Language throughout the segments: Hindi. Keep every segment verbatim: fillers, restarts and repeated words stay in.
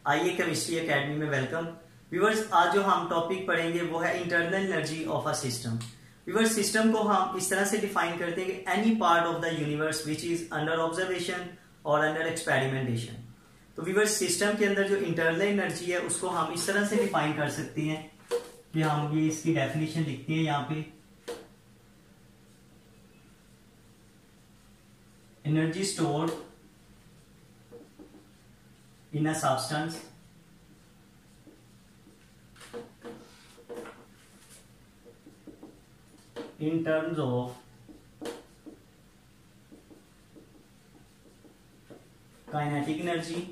आइए केमिस्ट्री एकेडमी में वेलकम। व्यूअर्स, आज जो हम टॉपिक पढ़ेंगे वो है internal energy of a system. Viewers, system को हम इस तरह से डिफाइन करते हैं कि any part of the universe which is under observation और अंडर एक्सपेरिमेंटेशन। तो व्यूअर्स, सिस्टम के अंदर जो इंटरनल एनर्जी है उसको हम इस तरह से डिफाइन कर सकते हैं कि हम ये इसकी डेफिनेशन लिखते हैं यहाँ पे। Energy stored in a substance in terms of kinetic energy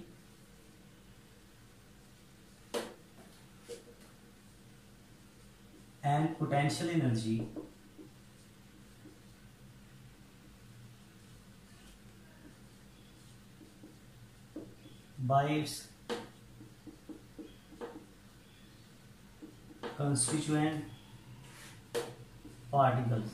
and potential energy by its constituent particles।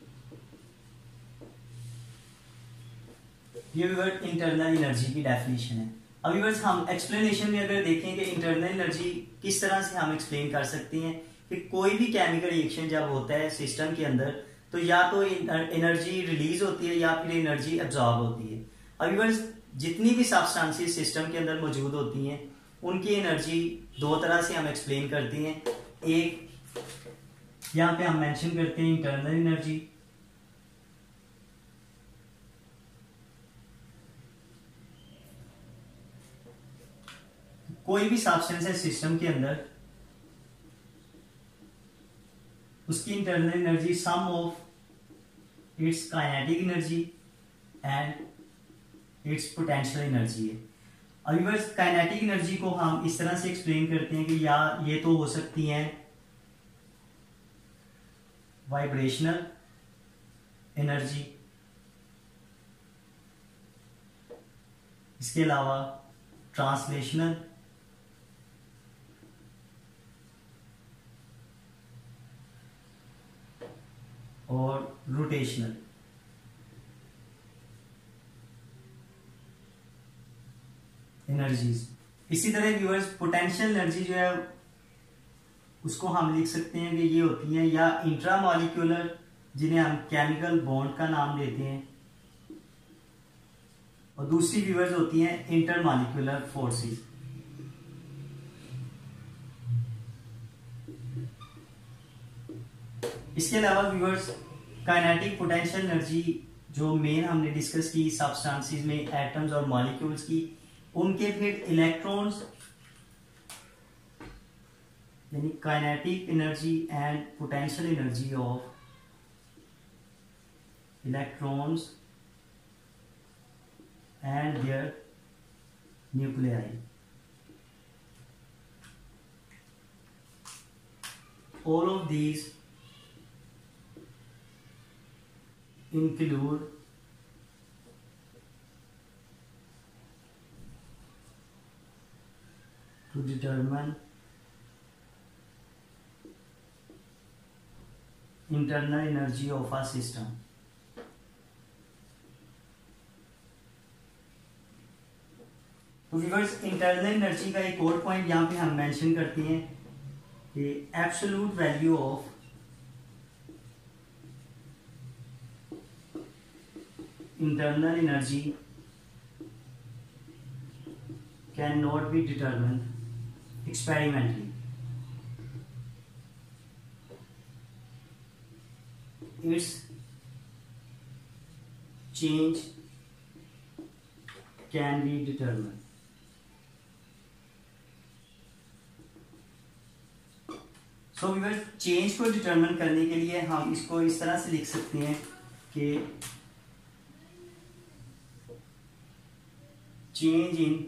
ये व्यूअर्स इंटरनल एनर्जी की डेफिनेशन है। अब व्यूअर्स, हम एक्सप्लेनेशन में अगर देखें कि इंटरनल एनर्जी किस तरह से हम एक्सप्लेन कर सकते हैं कि कोई भी केमिकल रिएक्शन जब होता है सिस्टम के अंदर तो या तो एनर्जी रिलीज होती है या फिर एनर्जी एब्जॉर्ब होती है। अब व्यूअर्स, जितनी भी सब्सटेंसेस सिस्टम के अंदर मौजूद होती हैं उनकी एनर्जी दो तरह से हम एक्सप्लेन करते हैं। एक यहां पे हम मेंशन करते हैं इंटरनल एनर्जी, कोई भी सब्सटेंस है सिस्टम के अंदर उसकी internal energy sum of its kinetic energy and its potential energy है। अभी बस काइनेटिक एनर्जी को हम इस तरह से एक्सप्लेन करते हैं कि या ये तो हो सकती हैं वाइब्रेशनल एनर्जी, इसके अलावा ट्रांसलेशनल और रोटेशनल। एनर्जीज इसी तरह व्यूअर्स, पोटेंशियल एनर्जी जो है उसको हम लिख सकते हैं कि ये होती है या इंट्रामॉलिक्यूलर, जिन्हें हम केमिकल बॉन्ड का नाम देते हैं, और दूसरी व्यूअर्स होती हैं इंटरमॉलिक्यूलर फोर्सेस। इसके अलावा व्यूअर्स, काइनेटिक पोटेंशियल एनर्जी जो मेन हमने डिस्कस की सब्सटेंसेस में एटम्स और मॉलिक्यूल्स की, उनके फिर इलेक्ट्रॉन्स यानी kinetic energy and potential energy of electrons and their nuclei. All of these include to determine internal energy of a system। तो व्यूअर्स, इंटरनल एनर्जी का एक और पॉइंट यहां पे हम मेंशन करते हैं कि absolute value of internal energy cannot be determined experimentally। Its change can be determined। So viewers, change को डिटरमिन करने के लिए हम इसको इस तरह से लिख सकते हैं कि change in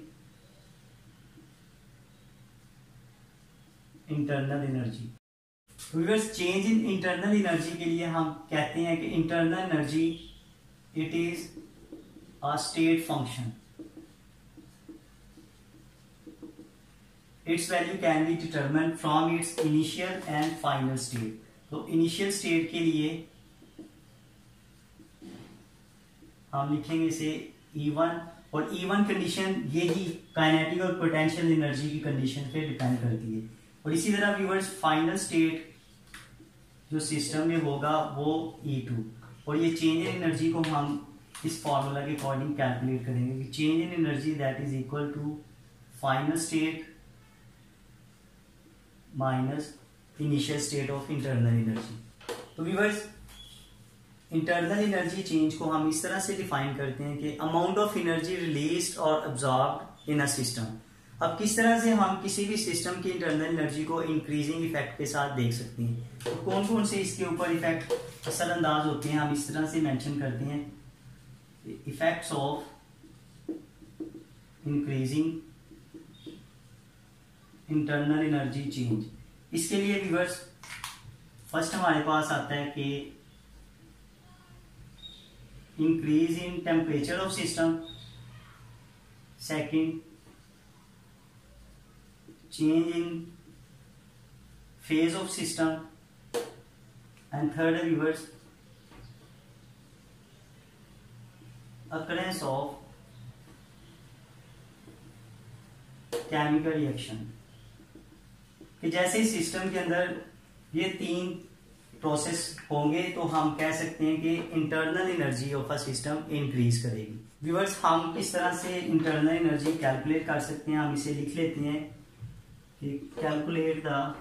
internal energy. Viewers, change in internal energy के लिए हम कहते हैं कि internal energy it is a state function. Its value can be determined from its initial and final state. तो इनिशियल स्टेट के लिए हम लिखेंगे इसे ई वन और ई वन कंडीशन ये ही काइनेटिक और पोटेंशियल एनर्जी की कंडीशन पे डिपेंड करती है। और इसी तरह व्यूअर्स फाइनल स्टेट जो सिस्टम में होगा वो ई टू, और ये चेंज इन एनर्जी को हम इस फॉर्मूला के अकॉर्डिंग कैलकुलेट करेंगे कि change in energy that is equal to final state minus initial state of internal energy. तो व्यूअर्स इंटरनल एनर्जी चेंज को हम इस तरह से डिफाइन करते हैं कि अमाउंट ऑफ एनर्जी रिलीज्ड और अब्जॉर्ब्ड इन अ सिस्टम। अब किस तरह से हम किसी भी सिस्टम की इंटरनल एनर्जी को इंक्रीजिंग इफेक्ट के साथ देख सकते हैं, तो कौन कौन से इसके ऊपर इफेक्ट असरअंदाज होते हैं हम इस तरह से मेंशन करते हैं, effects of increasing internal energy change. इसके लिए व्यूअर्स फर्स्ट हमारे पास आता है कि increase in temperature of system, second change in phase of system, and third viewers occurrence of chemical reaction. कि जैसे सिस्टम के अंदर ये तीन प्रोसेस होंगे तो हम कह सकते हैं कि internal energy of a system increase करेगी। व्यूअर्स हम किस तरह से इंटरनल एनर्जी कैलकुलेट कर सकते हैं, हम इसे लिख लेते हैं कि calculate the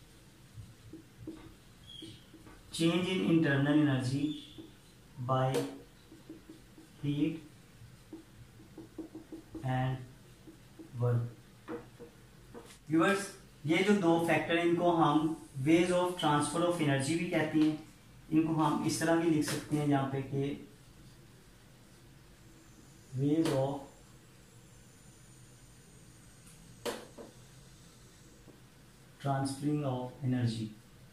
change in internal energy by heat and work. Viewers ये जो दो फैक्टर हैं इनको हम ways of transfer of energy भी कहते हैं। इनको हम इस तरह भी लिख सकते हैं यहाँ पे कि ways of transferring of energy.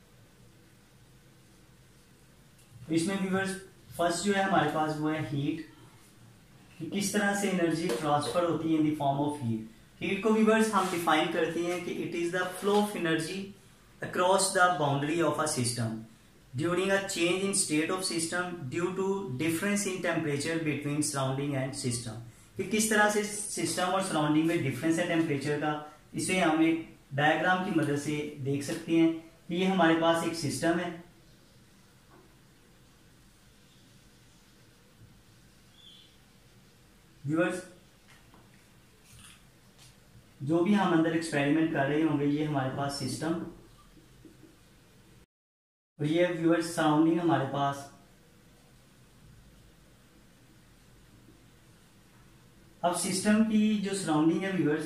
इसमें व्यूअर्स फर्स्ट जो है हमारे पास वो है हीट, कि किस तरह से एनर्जी ट्रांसफर होती है in the form of heat. Heat को व्यूअर्स हम डिफाइन करते हैं कि it is the flow of energy across the boundary of a system during a change in state of system due to difference in temperature between surrounding and system. कि किस तरह से सिस्टम और सराउंडिंग में डिफरेंस है टेम्परेचर का, इसे हम एक डायग्राम की मदद से देख सकते हैं कि ये हमारे पास एक सिस्टम है। व्यूअर्स जो भी हम अंदर एक्सपेरिमेंट कर रहे होंगे ये हमारे पास सिस्टम, और ये व्यूअर्स सराउंडिंग हमारे पास। अब सिस्टम की जो सराउंडिंग है व्यूअर्स,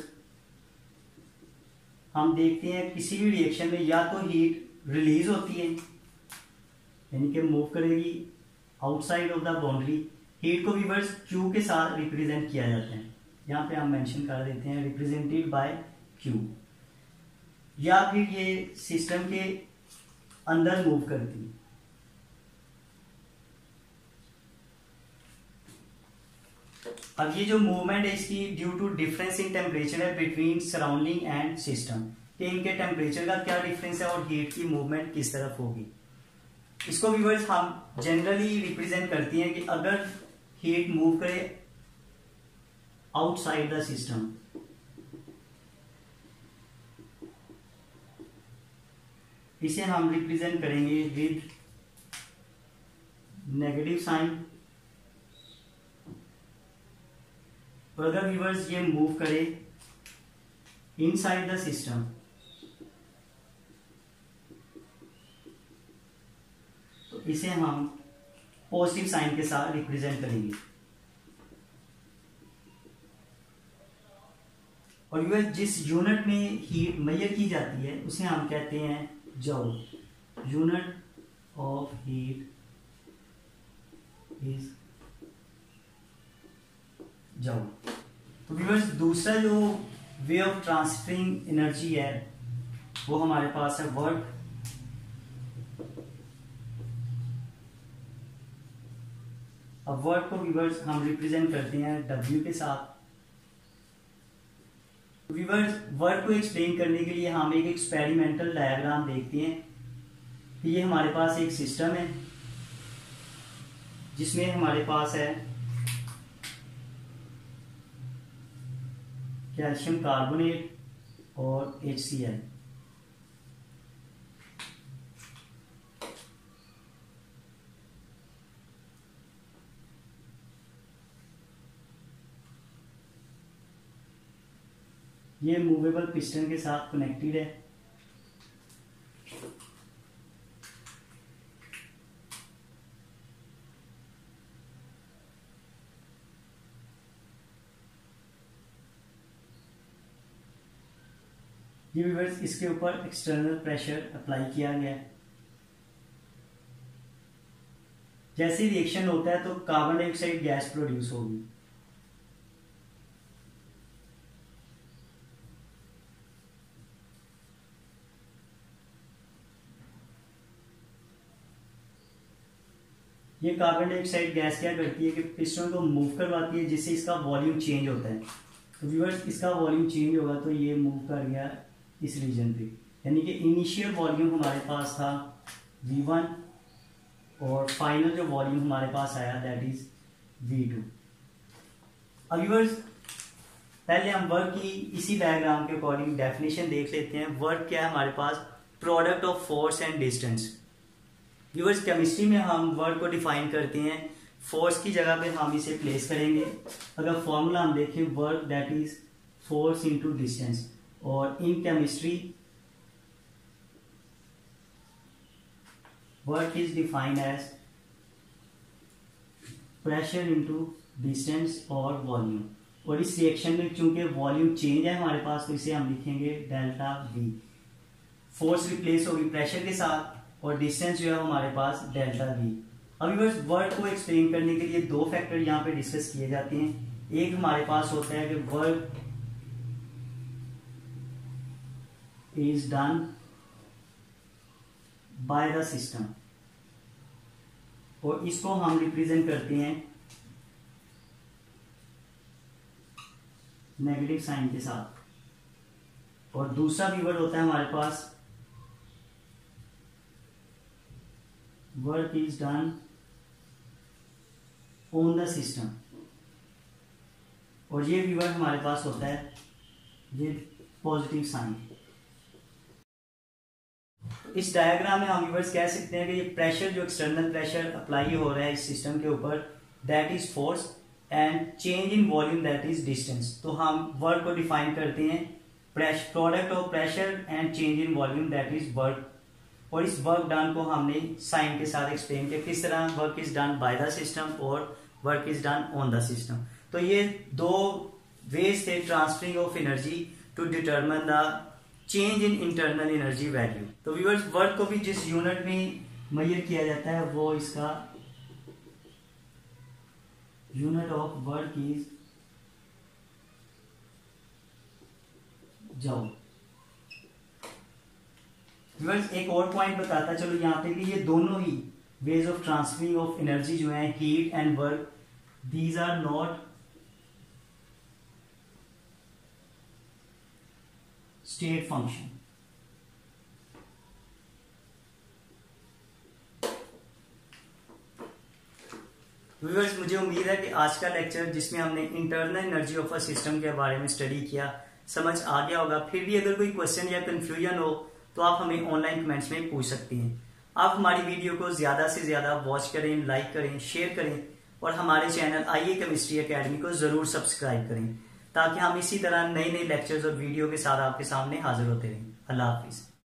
हम देखते हैं किसी भी रिएक्शन में या तो हीट रिलीज होती है यानी कि मूव करेगी outside of the boundary. Heat को व्यूअर्स क्यू के साथ रिप्रेजेंट किया जाता है, यहाँ पे हम मेंशन कर देते हैं रिप्रेजेंटेड बाय क्यू। या फिर ये सिस्टम के अंदर मूव करती है। अब ये जो मूवमेंट है इसकी due to difference in temperature है बिटवीन सराउंडिंग एंड सिस्टम, कि इनके टेम्परेचर का क्या डिफरेंस है और हीट की मूवमेंट किस तरफ होगी। इसको व्यूअर्स हम जनरली रिप्रेजेंट करती हैं कि अगर हीट मूव करे आउटसाइड द सिस्टम, इसे हम रिप्रेजेंट करेंगे विद नेगेटिव साइन। और अगर व्यूअर्स ये मूव करे इनसाइड द सिस्टम, तो इसे हम पॉजिटिव साइन के साथ रिप्रेजेंट करेंगे। और व्यूअर्स जिस यूनिट में हीट मेजर की जाती है उसे हम कहते हैं joule. Unit of heat is joule. तो व्यूअर्स दूसरा जो वे ऑफ ट्रांसफरिंग एनर्जी है वो हमारे पास है वर्क। अब वर्क को व्यूअर्स हम रिप्रेजेंट करते हैं डब्ल्यू के साथ। व्यूअर्स वर्क को एक्सप्लेन करने के लिए हम एक एक्सपेरिमेंटल डायग्राम देखते हैं कि ये हमारे पास एक सिस्टम है जिसमें हमारे पास है कैल्शियम कार्बोनेट और एच सी एल। ये मूवेबल पिस्टन के साथ कनेक्टेड है। ये व्यूअर्स इसके ऊपर एक्सटर्नल प्रेशर अप्लाई किया गया है। जैसे रिएक्शन होता है तो कार्बन डाइऑक्साइड गैस प्रोड्यूस होगी। ये कार्बन डाइऑक्साइड गैस क्या करती है कि पिस्टन को मूव करवाती है, जिससे इसका वॉल्यूम चेंज होता है। तो व्यूअर्स इसका वॉल्यूम चेंज होगा तो ये मूव कर गया इस रीजन पे, यानी कि इनिशियल वॉल्यूम हमारे पास था वी वन और फाइनल जो वॉल्यूम हमारे पास आया दैट इज वी टू। अब व्यूअर्स पहले हम वर्क की इसी डायग्राम के अकॉर्डिंग डेफिनेशन देख लेते हैं। वर्क क्या है हमारे पास? Product of force and distance. Viewers chemistry में हम वर्क को डिफाइन करते हैं, फोर्स की जगह पे हम इसे प्लेस करेंगे। अगर फॉर्मूला हम देखें, work that is force into distance, और in chemistry work is defined as pressure into distance और वॉल्यूम। और इस रिएक्शन में चूंकि वॉल्यूम चेंज है हमारे पास, तो इसे हम लिखेंगे डेल्टा वी। फोर्स रिप्लेस होगी प्रेशर के साथ और डिस्टेंस जो है हमारे पास डेल्टा वी। अभी बस वर्क को एक्सप्लेन करने के लिए दो फैक्टर यहाँ पे डिस्कस किए जाते हैं। एक हमारे पास होता है कि work is done by the system, और इसको हम रिप्रेजेंट करते हैं नेगेटिव साइन के साथ। और दूसरा भी वर्ड होता है हमारे पास work is done on the system, और ये भी वर्ड हमारे पास होता है विद पॉजिटिव साइन। इस डायग्राम में हम व्यूअर्स कह सकते हैं कि ये प्रेशर जो एक्सटर्नल प्रेशर अप्लाई हो रहा है इस सिस्टम के ऊपर that is force, and change in volume that is distance. तो हम वर्क को डिफाइन करते हैं product of pressure and change in volume that is work. और इस वर्क डन को हमने साइन के साथ एक्सप्लेन किया, किस तरह work is done by the system और work is done on the system. तो ये दो वेज थे transferring of energy to determine the change in internal energy value. तो व्यूअर्स वर्क को भी जिस यूनिट में मेजर किया जाता है वो इसका unit of work is joule. Viewers एक और पॉइंट बताता चलो यहाँ पे कि ये दोनों ही ways of transferring of energy जो है heat and work, these are not state function. Viewers मुझे उम्मीद है कि आज का लेक्चर जिसमें हमने internal energy of a system के बारे में स्टडी किया समझ आ गया होगा। फिर भी अगर कोई क्वेश्चन या कंफ्यूजन हो तो आप हमें ऑनलाइन कमेंट्स में पूछ सकती हैं। आप हमारी वीडियो को ज्यादा से ज्यादा वॉच करें, लाइक करें, शेयर करें, और हमारे चैनल आईए केमिस्ट्री एकेडमी को जरूर सब्सक्राइब करें, ताकि हम इसी तरह नए नए लेक्चर्स और वीडियो के साथ आपके सामने हाजिर होते रहें। अल्लाह हाफिज।